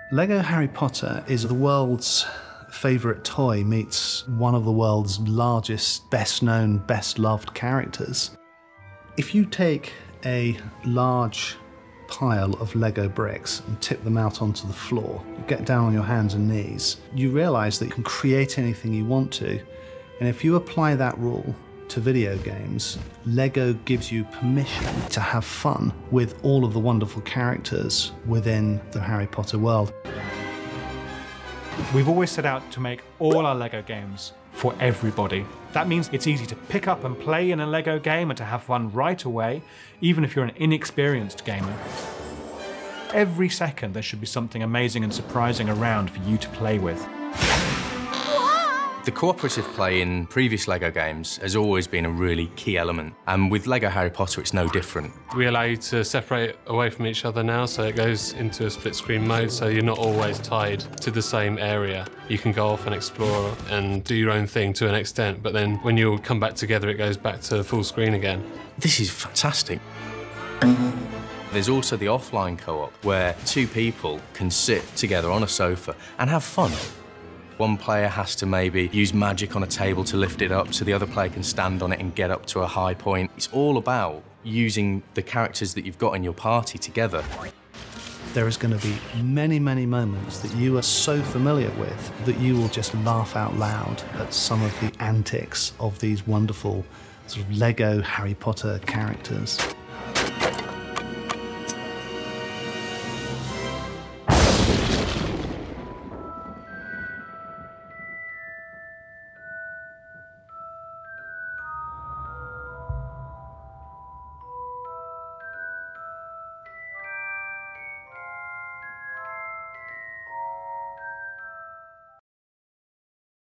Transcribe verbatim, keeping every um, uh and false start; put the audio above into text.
Lego Harry Potter is the world's favourite toy meets one of the world's largest, best-known, best-loved characters. If you take a large pile of Lego bricks and tip them out onto the floor, you get down on your hands and knees, you realise that you can create anything you want to. And if you apply that rule to video games, Lego gives you permission to have fun with all of the wonderful characters within the Harry Potter world. We've always set out to make all our Lego games for everybody. That means it's easy to pick up and play in a Lego game and to have fun right away, even if you're an inexperienced gamer. Every second there should be something amazing and surprising around for you to play with. The cooperative play in previous Lego games has always been a really key element, and with Lego Harry Potter it's no different. We allow you to separate away from each other now, so it goes into a split-screen mode, so you're not always tied to the same area. You can go off and explore and do your own thing to an extent, but then when you come back together it goes back to full screen again. This is fantastic. There's also the offline co-op, where two people can sit together on a sofa and have fun. One player has to maybe use magic on a table to lift it up so the other player can stand on it and get up to a high point. It's all about using the characters that you've got in your party together. There is going to be many, many moments that you are so familiar with that you will just laugh out loud at some of the antics of these wonderful sort of Lego Harry Potter characters.